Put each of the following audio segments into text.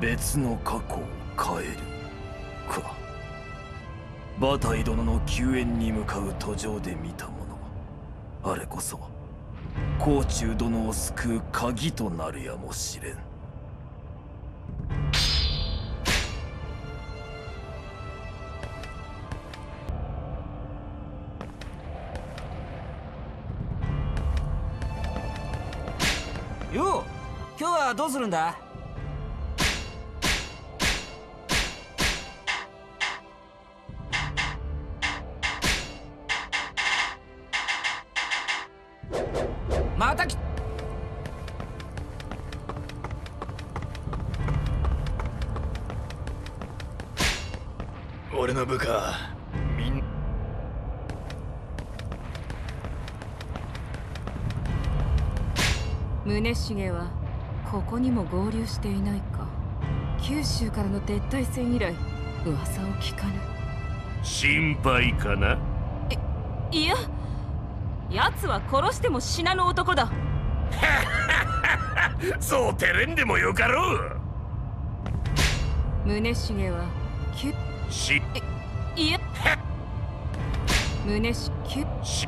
別の過去を変えるか。馬体殿の救援に向かう途上で見たもの、あれこそ甲冑殿を救う鍵となるやもしれん。 よう、今日はどうするんだ？また俺の部下みんな宗重はここにも合流していないか。九州からの撤退戦以来噂を聞かぬ。 心配かな。 いや、奴は殺しても死なぬ男だ。 そう照れんでもよかろう。 宗重はいや宗重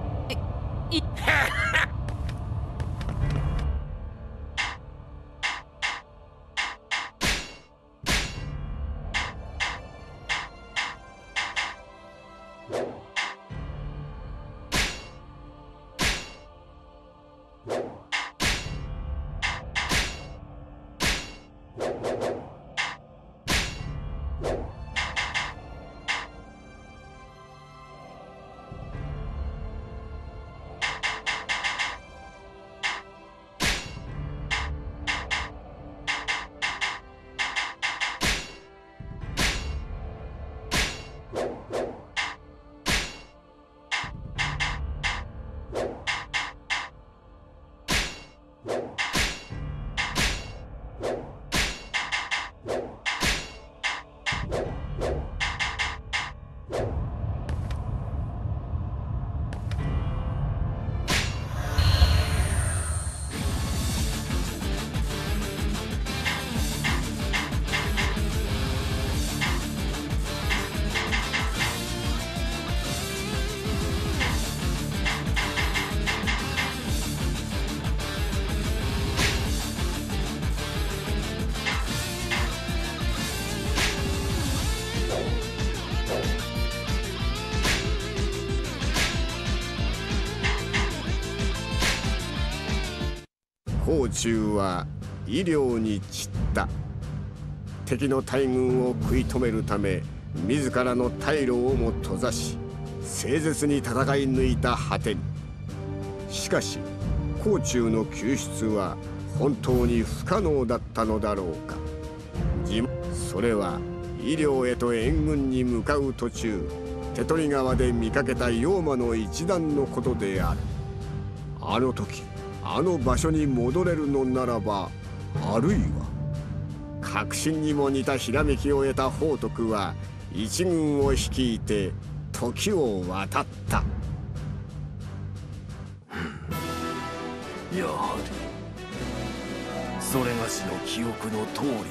甲冑は医療に散った。敵の大軍を食い止めるため自らの退路をも閉ざし誠実に戦い抜いた果てに、しかし甲冑の救出は本当に不可能だったのだろうか。それは医療へと援軍に向かう途中手取川で見かけた妖魔の一団のことである。あの時あの場所に戻れるのならば、あるいは確信にも似たひらめきを得た宝徳は一軍を率いて時を渡った。 やはりそれがしの記憶の通りであった。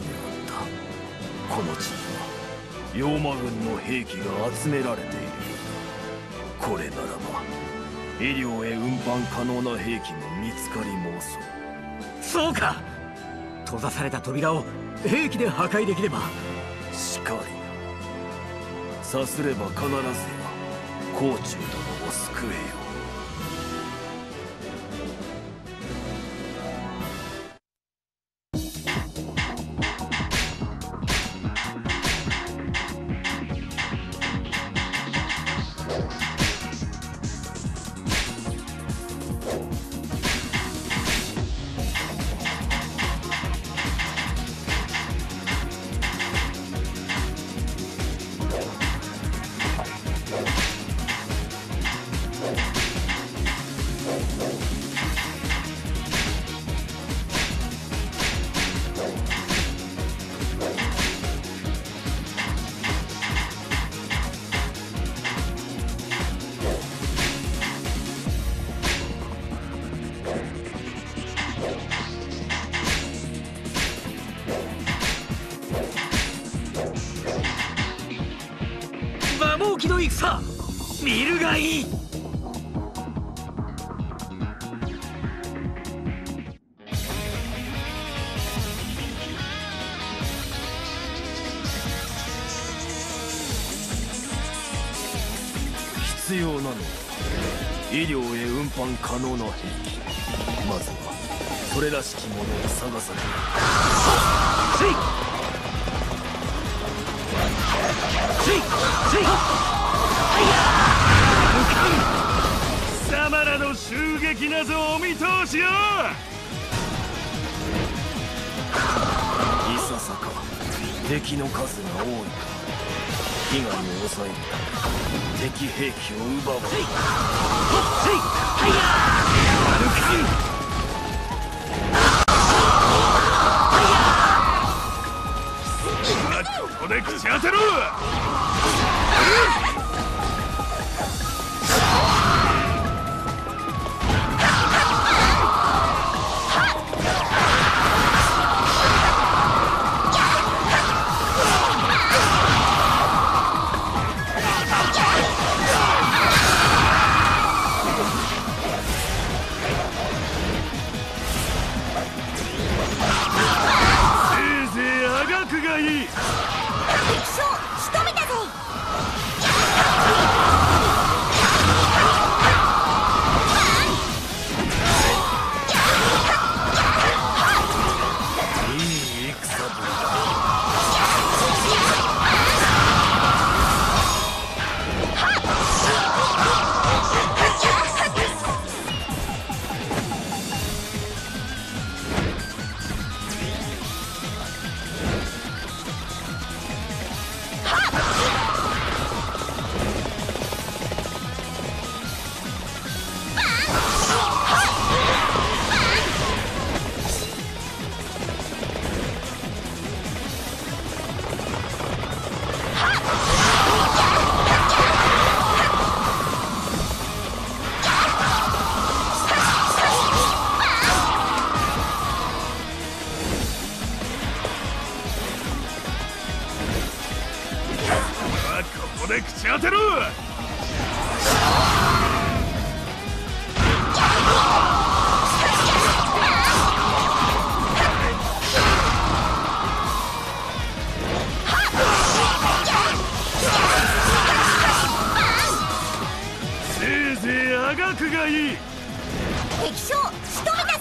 この地には妖魔軍の兵器が集められている。これならば医療へ運搬可能な兵器も見つかり申そう。 そうか。閉ざされた扉を兵器で破壊できれば。 しかりさすれば必ずや甲冑殿を救えよ。 見るがいい。 必要なのは医療へ運搬可能な兵器。まずはそれらしきものを探さね貴様らの襲撃なぞお見通しよ。 いささか敵の数が多いか。被害を抑えるため敵兵器を奪われここで口当てろ。ここで口当てろ。せいぜいあがくがいい。 敵将仕留めたぜ。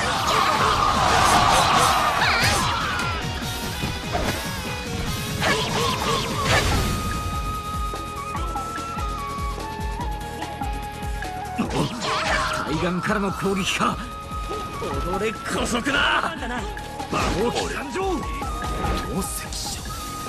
対岸からの攻撃か。踊れ姑息だ。馬王機参上。 投石者。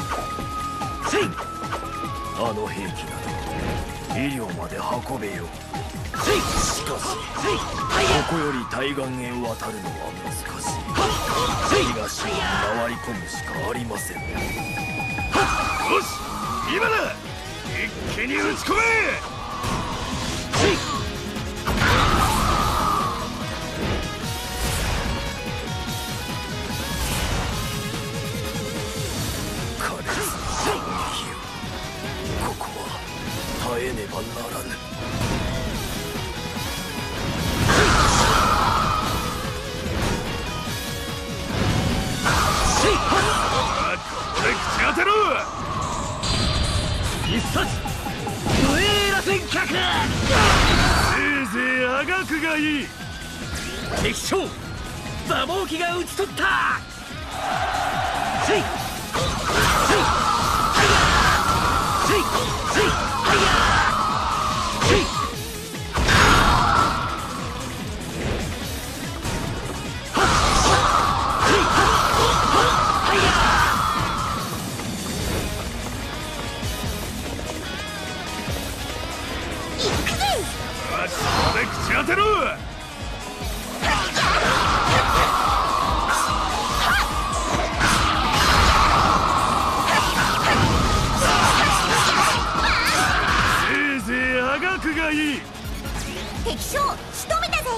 あの兵器なら医療まで運べよう。しかしここより対岸へ渡るのは難しい。東に回り込むしかありません。 よし今だ。一気に打ち込め。 ここは耐えねばならぬ。 これ口当てろ。 必殺ドエーラ戦客。 せいぜいあがくがいい。 敵将馬王機が討ち取った。 ここで口当てろ。せいぜいあがくがいい。 敵将仕留めたぜ。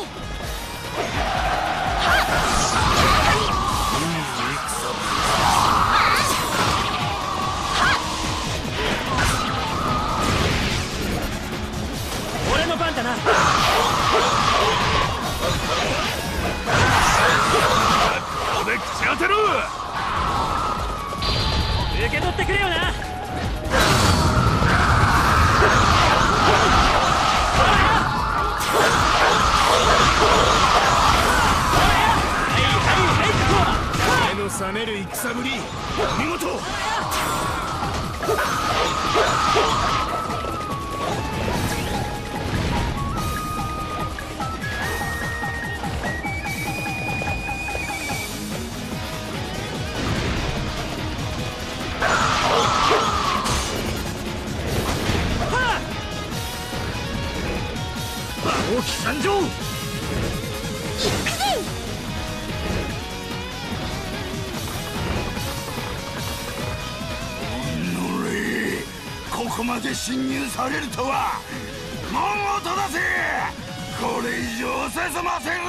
番だな。 ここで口当てろ。 受け取ってくれよな。 目の覚める戦ぶり、お見事。 大き参上。 ここまで侵入されるとは。門を閉ざせ。これ以上進ませる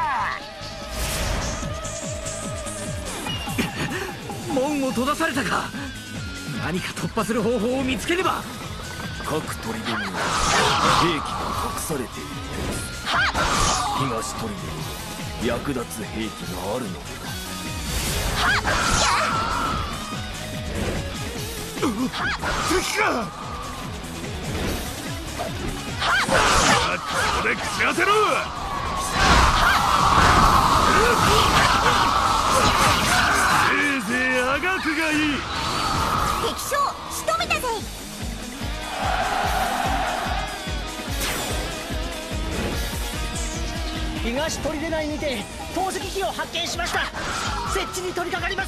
な。 門を閉ざされたか。何か突破する方法を見つければ。 各砦には兵器が隠されている。東砦に役立つ兵器があるのでは。 敵か。ここで口当てろ。せいぜいあがくがいい。 敵将仕留めたぜ。 東砦内にて投石機を発見しました。設置に取り掛かります。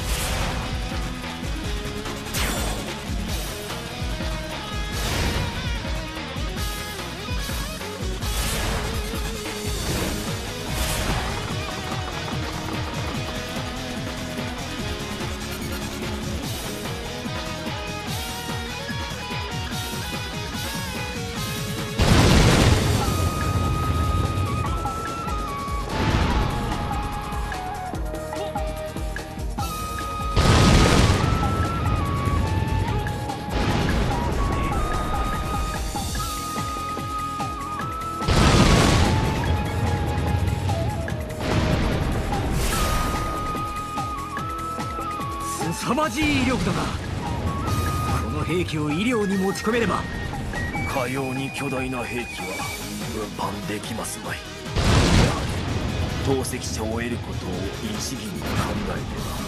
凄まじい威力だな。この兵器を医療に持ち込めれば。 かように巨大な兵器は運搬できますまい。やはり投石者を得ることを一義に考えては。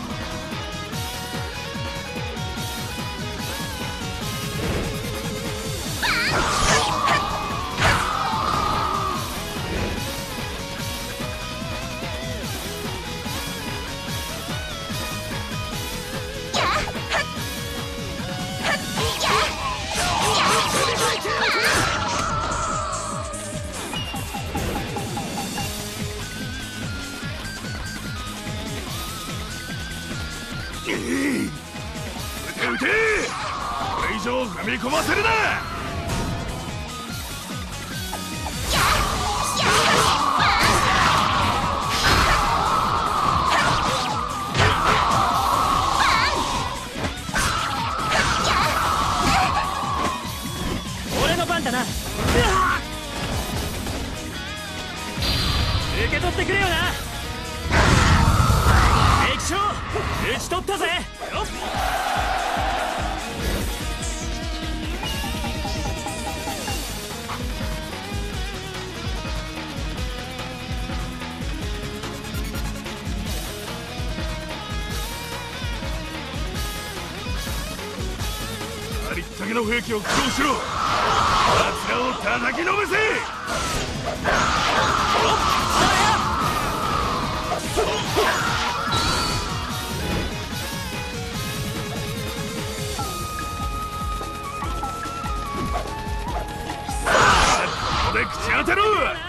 撃て撃て。これ以上踏み込ませるな。 俺の番だな。受け取ってくれよな。敵将討ち取ったぜ。よっ。 ありったけの兵器を駆動しろ。奴らを叩きのめせ。ここで口当てろ。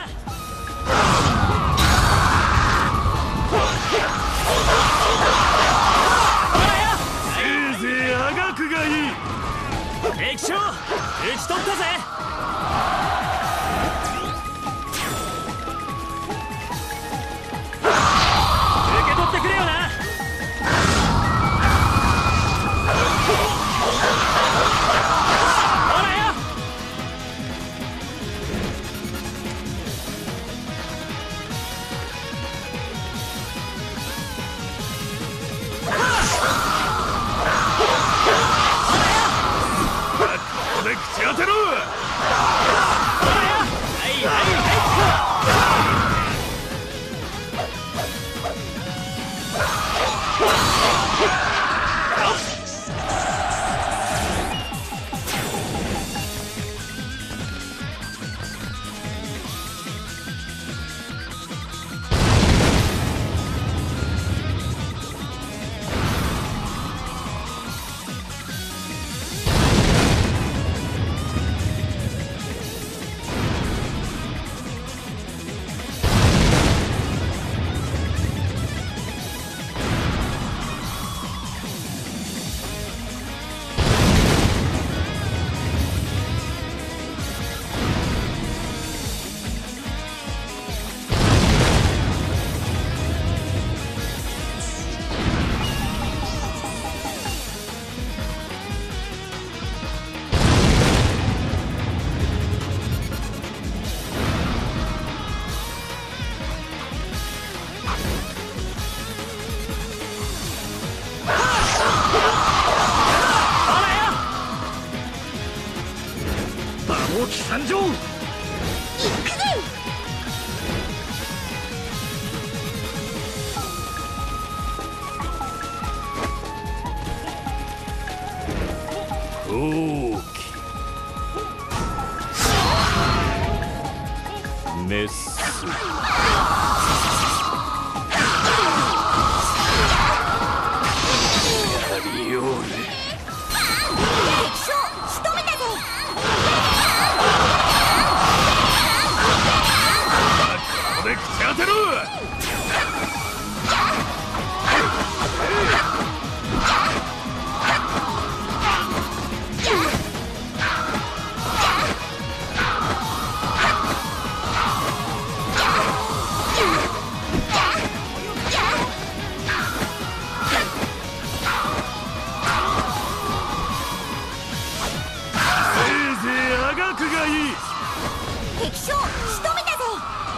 せいぜいあがくがいい。 敵将討ち取ったぜ。受け取ってくれよな。ほらよ。 行くぜ。 王騎メスやりおる。 敵将仕留めたぜ。 ここで口当てろ。 敵将仕留めたぜ。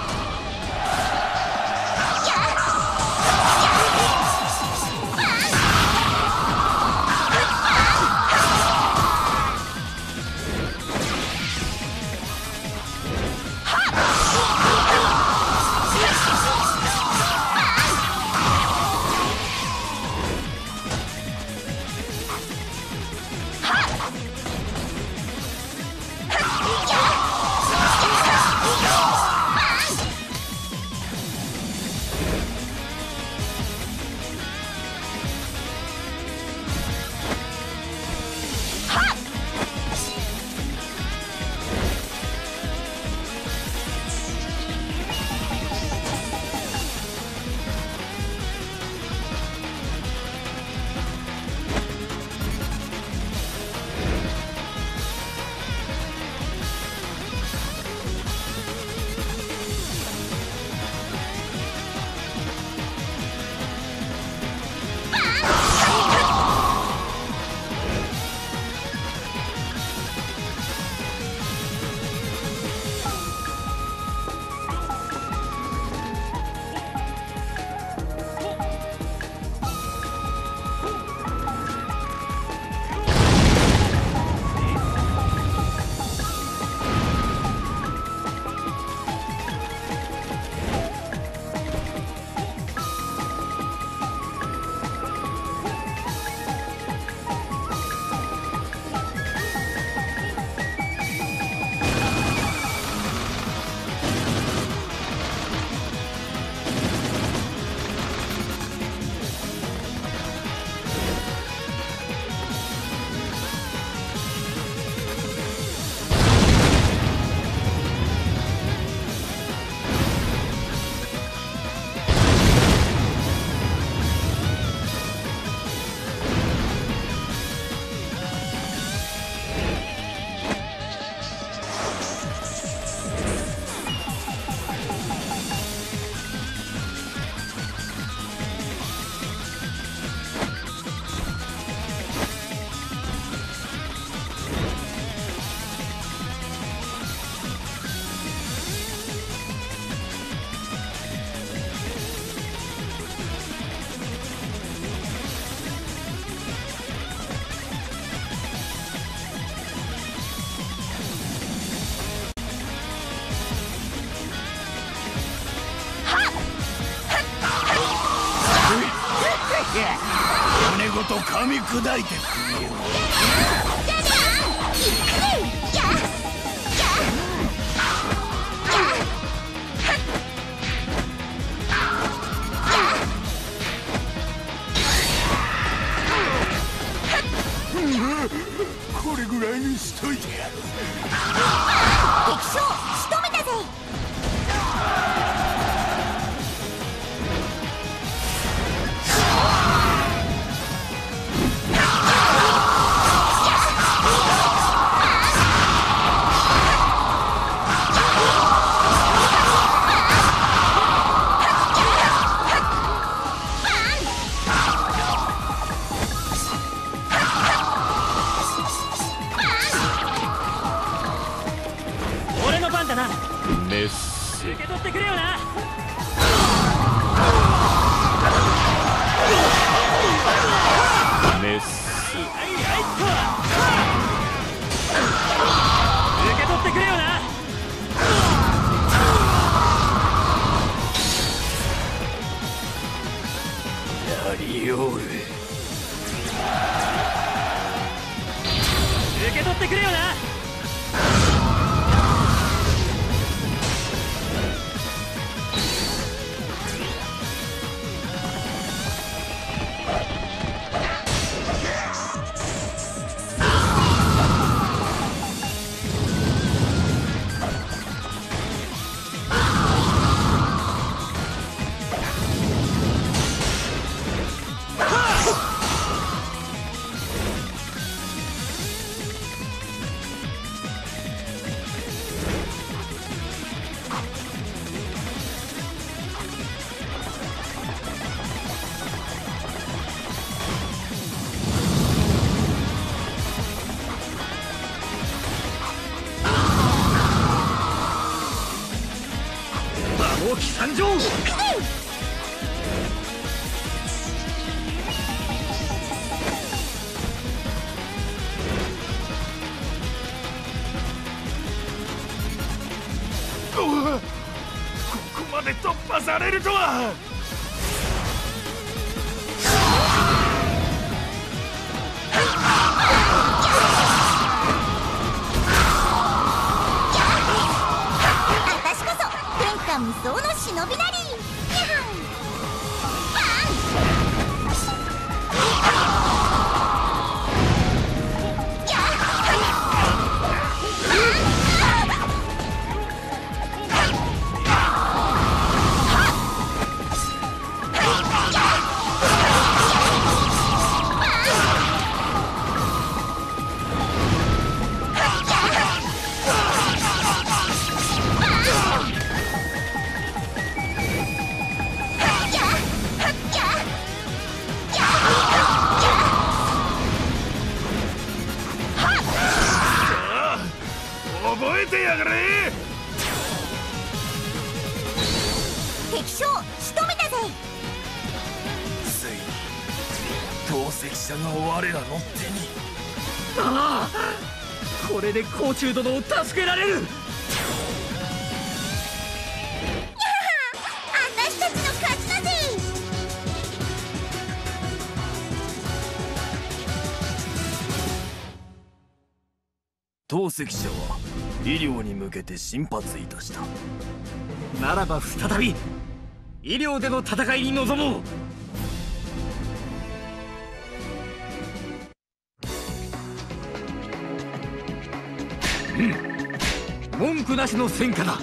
骨ごと噛み砕いてくれよ。これぐらいにしといてやる。 敵将仕留めたぜ。 俺の番だな。 メス受け取ってくれよな。 メスはいはいっと受け取ってくれよな。 狂気参上。 ここまで突破されるとは。 私こそ天下無双の忍びなり。 覚えてやがれ。 敵将仕留めたぜ。 ついに透析者が我らの手に。 ああ、これで甲虫殿を助けられる。 私たちの勝ちだぜ。 透析者は医療に向けて進発いたした。 ならば再び医療での戦いに臨もう。文句なしの戦果だ。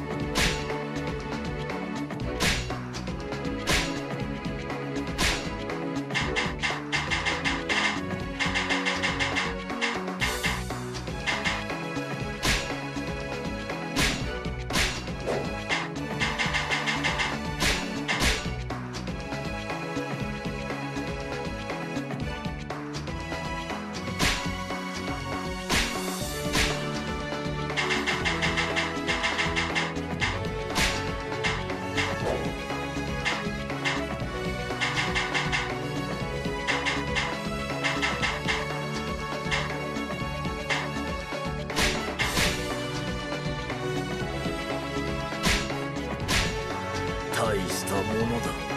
大したものだ。